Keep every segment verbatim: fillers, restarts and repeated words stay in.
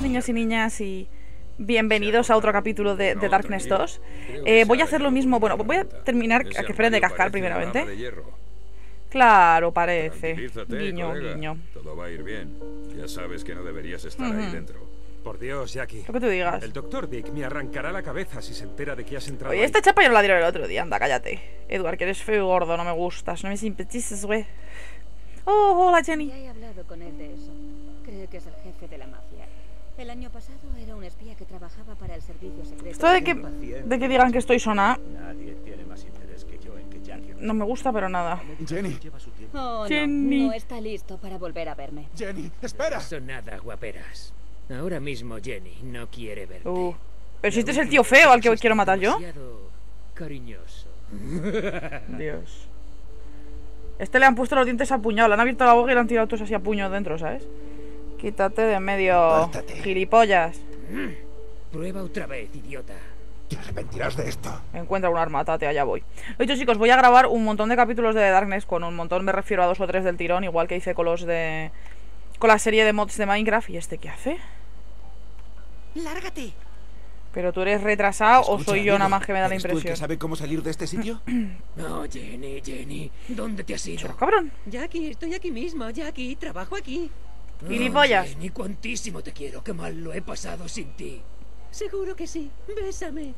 niños y niñas, y bienvenidos a otro capítulo de, de Darkness dos. Eh, voy a hacer lo mismo, bueno, voy a terminar, a que esperen de cascar primeramente. Claro, parece. Guiño, guiño. Todo va a ir bien. Ya sabes que no deberías estar ahí dentro. Por Dios, Jackie. Lo que tú digas. El doctor Vic me arrancará la cabeza si se entera de que has entrado. Oye, esta chapa yo no la dieron el otro día, anda, cállate. Edward, que eres feo y gordo, no me gustas, no me simpatizas, güey. Oh, hola, Jenny. Ya he hablado con él de eso. Creo que es el jefe de la mafia. El año pasado era un espía que trabajaba para el servicio secreto. Esto de que, de que digan que estoy sonada Nadie tiene más interés que yo en que Jackie... no me gusta, pero nada. Jenny. Oh, no, Jenny. no está listo para volver a verme. Jenny, espera. Eso nada, guaperas. Ahora mismo Jenny no quiere verte. Uh. Pero si este es el tío feo al que quiero matar yo. Demasiado cariñoso. Dios. Este le han puesto los dientes a puñado, le han abierto la boca y le han tirado todos así a puño dentro, ¿sabes? Quítate de en medio, Apártate. gilipollas. Prueba otra vez, idiota. Te arrepentirás de esto. Encuentra un arma, tate, allá voy. Lo dicho, chicos, voy a grabar un montón de capítulos de Darkness. Con un montón me refiero a dos o tres del tirón, igual que hice con los de... con la serie de mods de Minecraft. ¿Y este qué hace? ¡Lárgate! ¿Pero tú eres retrasado o Escucha, soy yo amigo, nada más que me da la ¿eres tú el impresión? que sabe cómo salir de este sitio? No, Jenny, Jenny. ¿Dónde te has ido? Pero, cabrón. Jackie, estoy aquí mismo, Jackie, trabajo aquí. Oh, Gilipollas. Jenny, cuantísimo te quiero. Qué mal lo he pasado sin ti. Seguro que sí. Bésame.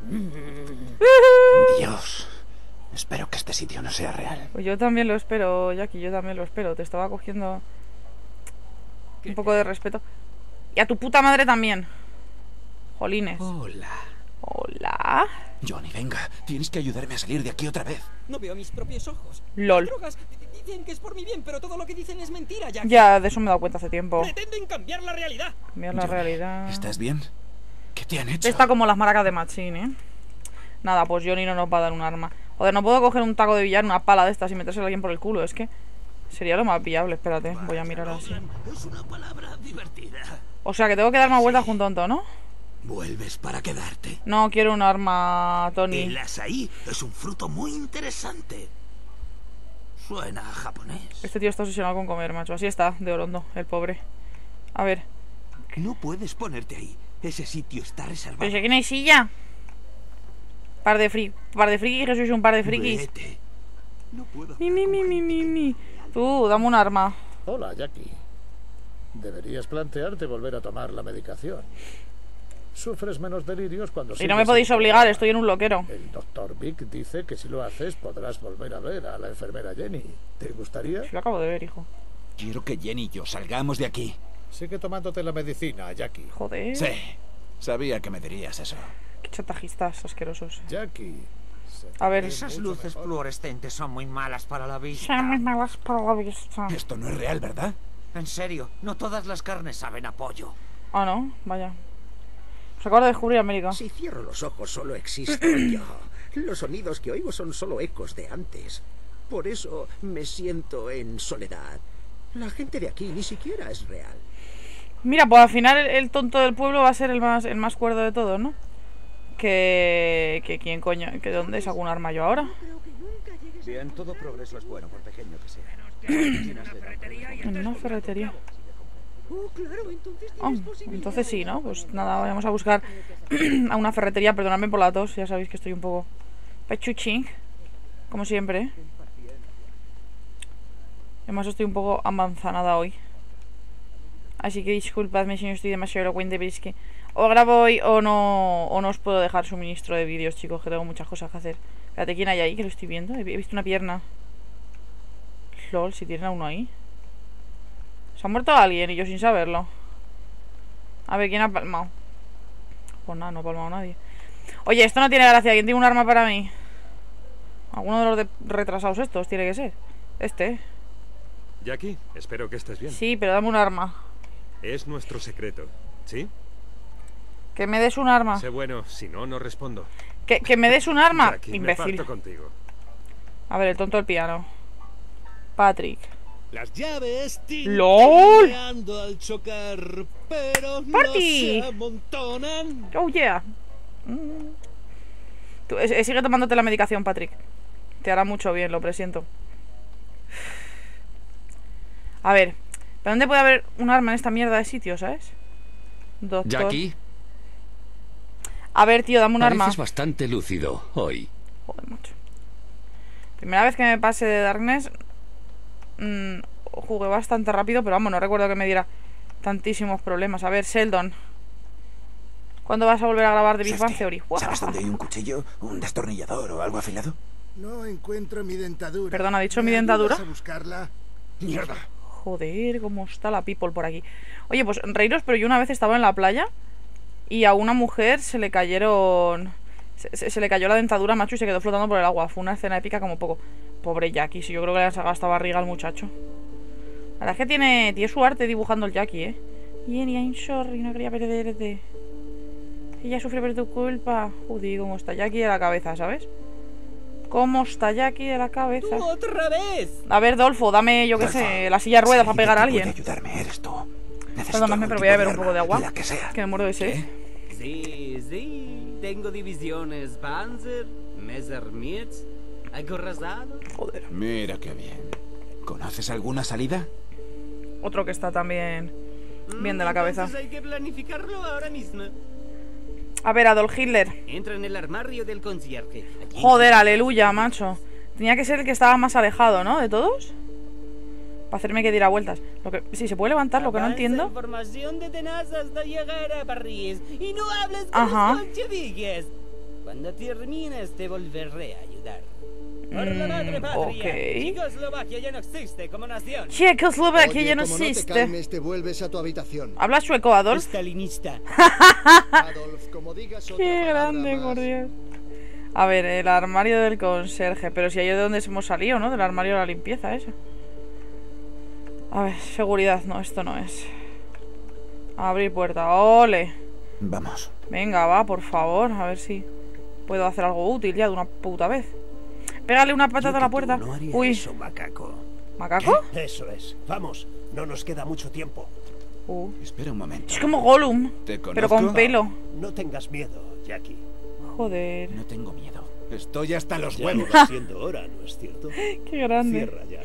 Dios. Espero que este sitio no sea real. Pues yo también lo espero, Jackie, yo también lo espero. Te estaba cogiendo un poco de respeto. Y a tu puta madre también. Jolines. Hola. Hola. Johnny, venga. Tienes que ayudarme a salir de aquí otra vez. No veo mis propios ojos. Lol. Las drogas dicen que es por mi bien, pero todo lo que dicen es mentira, Jackie. Ya, de eso me he dado cuenta hace tiempo. Pretenden cambiar la realidad. Cambiar la Johnny, realidad. ¿estás bien? ¿Qué te han hecho? Está como las maracas de Machine, ¿eh? Nada, pues Johnny no nos va a dar un arma. Joder, no puedo coger un taco de billar, una pala de estas y meterse a alguien por el culo. Es que sería lo más viable. Espérate, voy a mirar así. Es una palabra divertida. O sea que tengo que dar más vueltas junto a un tonto, ¿no? Vuelves para quedarte. No quiero un arma, Tony. El azaí es un fruto muy interesante. Suena a japonés. Este tío está obsesionado con comer, macho. Así está, de Orondo, el pobre. A ver. No puedes ponerte ahí. Ese sitio está reservado. Pero si aquí no hay silla. Par de friki. Par de frikis, que sois un par de frikis. Vete. No puedo Mi, mi, mi, mi, mi, mi. Tú, dame un arma. Hola, Jackie. Deberías plantearte volver a tomar la medicación. Sufres menos delirios cuando... Y no me podéis obligar, estoy en un loquero. El doctor Vic dice que si lo haces podrás volver a ver a la enfermera Jenny. ¿Te gustaría? Si lo acabo de ver, hijo. Quiero que Jenny y yo salgamos de aquí. Sigue tomándote la medicina, Jackie. Joder. Sí. Sabía que me dirías eso. Qué chatajistas asquerosos. Jackie. A ver. Esas luces fluorescentes son muy malas para la vista. Son muy malas para la vista. Esto no es real, ¿verdad? En serio, no todas las carnes saben a pollo. Ah, no, vaya. Se acaba de descubrir América. Si cierro los ojos solo existo yo. Los sonidos que oigo son solo ecos de antes. Por eso me siento en soledad. La gente de aquí ni siquiera es real. Mira, pues al final el, el tonto del pueblo va a ser el más el más cuerdo de todos, ¿no? Que... que quién coño... que dónde saco un arma yo ahora. Bien, todo progreso es bueno, por pequeño que sea. En una ferretería. Oh, claro, entonces Oh, tienes posibilidades. entonces sí, ¿no? Pues nada, vamos a buscar a una ferretería. Perdonadme por la tos, ya sabéis que estoy un poco pechuchín, como siempre. Además estoy un poco amanzanada hoy. Así que disculpadme si no estoy demasiado elocuente, pero es que o grabo hoy o no, o no os puedo dejar suministro de vídeos, chicos, que tengo muchas cosas que hacer. Espérate, ¿quién hay ahí? Que lo estoy viendo. He visto una pierna. Lol, si tienen a uno ahí. Se ha muerto alguien y yo sin saberlo. A ver, ¿quién ha palmado? Pues nada, no ha palmado nadie. Oye, esto no tiene gracia. ¿Quién tiene un arma para mí? Alguno de los de retrasados estos tiene que ser. Este. Jackie, espero que estés bien. Sí, pero dame un arma. Es nuestro secreto, ¿sí? Que me des un arma. Sé bueno, si no, no respondo. Que, que me des un arma, Jackie, imbécil. me parto contigo. A ver, el tonto del piano. Patrick. Las llaves ¡Lol! al chocar, pero ¡Party! no se amontonan. Oh, yeah. Mm. Tú, eh, sigue tomándote la medicación, Patrick. Te hará mucho bien, lo presiento. A ver, ¿pero dónde puede haber un arma en esta mierda de sitio, sabes? Doctor. Jackie. A ver, tío, dame un arma. Pareces bastante lúcido hoy. Joder, macho. Primera vez que me pase de Darkness. Mmm, jugué bastante rápido, pero vamos, no recuerdo que me diera tantísimos problemas. A ver, Sheldon. ¿Cuándo vas a volver a grabar de Big Bang Theory? ¿Sabes dónde hay un cuchillo, un destornillador o algo afilado? No encuentro mi dentadura. Perdón, ¿ha dicho mi dentadura? ¿Vas a buscarla? Mierda. Joder, cómo está la people por aquí. Oye, pues reiros, pero yo una vez estaba en la playa y a una mujer se le cayeron... Se, se, se le cayó la dentadura, macho, y se quedó flotando por el agua. Fue una escena épica como poco. Pobre Jackie, si yo creo que le han sacado hasta barriga al muchacho. La verdad es que tiene, tiene su arte dibujando el Jackie, ¿eh? Jenny, I'm sorry, no quería perderte. Ella sufre por tu culpa. Joder, cómo está Jackie de la cabeza, ¿sabes? ¿Cómo está Jackie de la cabeza? ¡Tú otra vez! A ver, Dolfo, dame, yo qué sé, la silla de ruedas para pegar a alguien. Ayudarme, eres tú. Perdóname, pero voy a beber un poco de agua. La que sea. Que me muero de sed. Sí, sí. Tengo divisiones Panzer, Messerschmitt, acorazado. Joder. Mira qué bien. ¿Conoces alguna salida? Otro que está también bien de la cabeza. Entonces hay que planificarlo ahora mismo. A ver, Adolf Hitler. Entra en el armario del concierge. Allí. Joder, aleluya, macho. Tenía que ser el que estaba más alejado, ¿no? De todos. Para hacerme que diera vueltas. Lo que... Sí, se puede levantar, lo que no entiendo. Información de tenaz hasta llegar a París. Y no hables con Ajá. los bolcheviques. Cuando termines te volveré a ayudar. Por la madre patria. Okay. Checoslovaquia ya no existe como nación. Checoslovaquia ya no como existe. No te calmes, te vuelves a tu habitación. ¿Habla sueco, Adolf? Stalinista. Adolf, como digas otra Qué palabra grande, más. por Dios. A ver, el armario del conserje. Pero si ahí es de donde hemos salido, ¿no? Del armario de la limpieza, eso. A ver, seguridad. No, esto no es. Abrir puerta. ¡Ole! Vamos. Venga, va, por favor. A ver si puedo hacer algo útil ya de una puta vez. Pégale una patada a la puerta. No haría Uy. eso, macaco. ¿Macaco? ¿Qué? Eso es. Vamos, no nos queda mucho tiempo. Uh. Espera un momento. Es como Gollum, ¿Te pero con conozco? pelo. No tengas miedo, Jackie. Joder. No tengo miedo. Estoy hasta los Ya huevos. va siendo hora, ¿no es cierto? Qué grande. Cierra ya.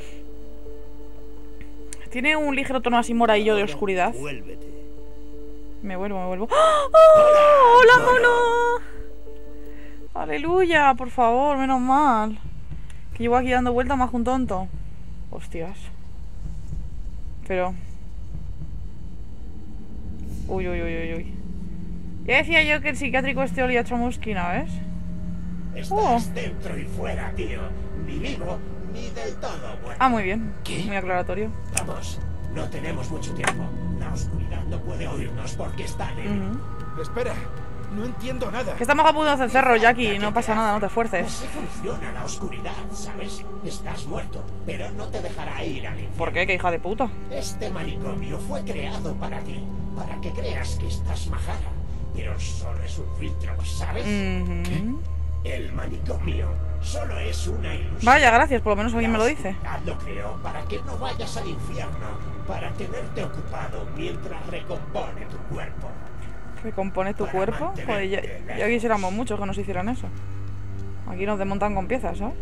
Tiene un ligero tono así moradillo de oscuridad. Vuélvete. Me vuelvo, me vuelvo. ¡Oh! ¡Oh! ¡Hola, mono! Aleluya, por favor, menos mal. Que llevo aquí dando vueltas más que un tonto. Hostias. Pero... Uy, uy, uy, uy, uy. Ya decía yo que el psiquiátrico este olía a chamusquina, ¿ves? Estás Oh. dentro y fuera, tío. Ni vivo, ni del todo muerto. Ah, muy bien. ¿Qué? Muy aclaratorio. Vamos, no tenemos mucho tiempo. La oscuridad no puede oírnos porque está débil. Ujú. Espera, no entiendo nada. Que estamos a punto de hacer cerro, Jackie. No pasa nada, no te esfuerces. Así funciona la oscuridad, ¿sabes? Estás muerto, pero no te dejará ir al infierno. ¿Por qué? ¿Qué hija de puta? Este manicomio fue creado para ti, para que creas que estás majara, pero solo es un filtro, ¿sabes? Ujú. El manicomio solo es una ilusión. Vaya, gracias, por lo menos alguien me lo dice. La oscuridad lo creó para que no vayas al infierno, para tenerte ocupado mientras recompone tu cuerpo. ¿Recompone tu cuerpo? Joder, ya, ya quisiéramos muchos que nos hicieran eso. Aquí nos desmontan con piezas, ¿sabes?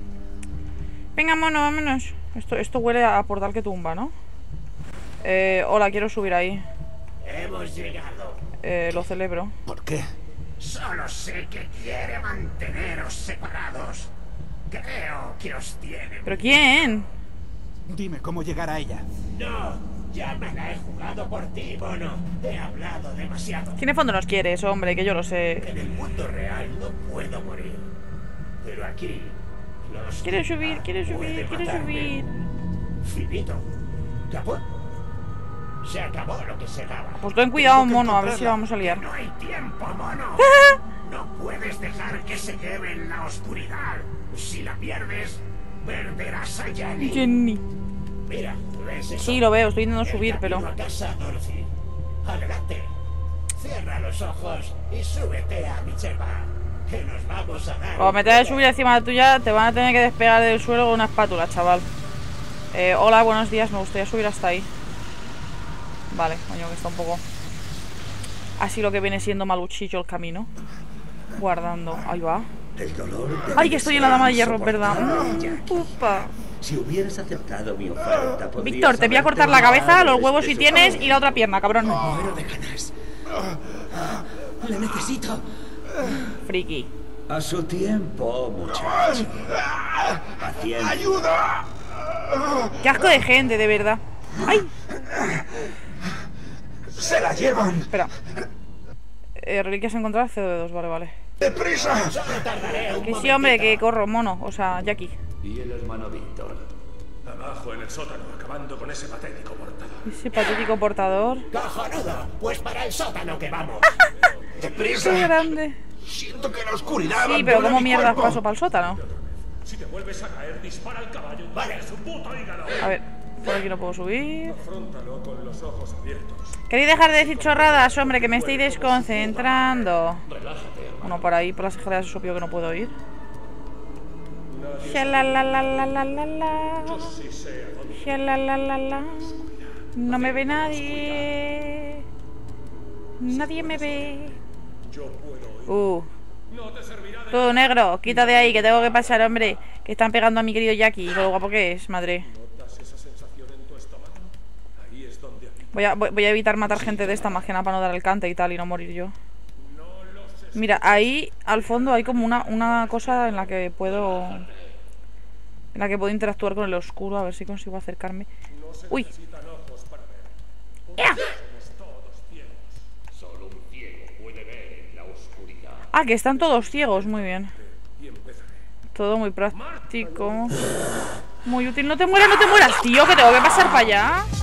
Venga, mono, vámonos. Esto, esto huele a portal que tumba, ¿no? Eh, hola, quiero subir ahí. Hemos llegado. Eh, lo celebro. ¿Por qué? Solo sé que quiere manteneros separados. Creo que os tiene. ¿Pero quién? Dime cómo llegar a ella. No, ya me la he jugado por ti, mono. He hablado demasiado. ¿Quién en fondo nos quiere eso, hombre? Que yo lo sé. En el mundo real no puedo morir. Pero aquí... Los Quiere subir, quiere subir, quiere subir. Finito. ¿Caput? Se acabó lo que se daba. Pues ten cuidado, mono, a ver si la vamos a liar. No hay tiempo, mono. No puedes dejar que se lleve en la oscuridad. Si la pierdes, perderás a Jenny. Jenny. Mira, ¿ves eso? Sí, lo veo, estoy intentando El subir, pero... camino a casa, Dorothy. Adelante. Cierra los ojos y súbete a mi chepa. Que nos vamos a dar... Cuando me tengas que subir encima de tuya, te van a tener que despegar del suelo con una espátula, chaval. Eh, hola, buenos días, me gustaría subir hasta ahí. Vale, coño, que está un poco... Así lo que viene siendo maluchillo el camino. Guardando, ahí va. El dolor Ay, que estoy en la dama de hierro, ¿verdad? insoportable, Jackie. Upa. Si hubieras aceptado mi oferta, podrías Víctor, te voy a cortar la haberte cabeza, los ahorrado huevos este si tienes sufrimiento. y la otra pierna, cabrón. Me muero de ganas. Le necesito. Friki. A su tiempo, muchacho. Paciencia. ¡Ayuda! Qué asco de gente, de verdad. ¡Ay! ¡Se la llevan! Espera. Eh, reliquias encontradas, C dos, vale, vale. ¡Deprisa! Que sí, hombre, que corro, mono. O sea, Jackie. ¿Y el hermano Víctor? Abajo en el sótano, acabando con ese patético portador. Ese patético portador. ¡Cojonudo! Pues para el sótano que vamos. ¡Deprisa! Qué grande. Siento que la oscuridad. Sí, pero abandona ¿cómo mi mierdas cuerpo. paso para el sótano? Si te vuelves a caer, dispara al caballo. Vale, su puto hígado. A ver, por aquí no puedo subir. Afróntalo con los ojos abiertos. ¿Queréis dejar de decir chorradas, hombre? Que me estoy desconcentrando. Bueno, por ahí, por las escaleras es obvio que no puedo ir. Shalalalalala. Shalalalalala. No me ve nadie. Nadie me ve. Uh. Tú, negro, quita de ahí, que tengo que pasar, hombre. Que están pegando a mi querido Jackie. Lo guapo que es, madre. Voy a, voy, voy a evitar matar gente de esta más que nada para no dar el cante y tal y no morir yo. Mira, ahí al fondo hay como una, una cosa en la que puedo... En la que puedo interactuar con el oscuro. A ver si consigo acercarme. ¡Uy! ¡Ya! Ah, que están todos ciegos, muy bien. Todo muy práctico. Muy útil. No te mueras, no te mueras, tío, que tengo que pasar para allá.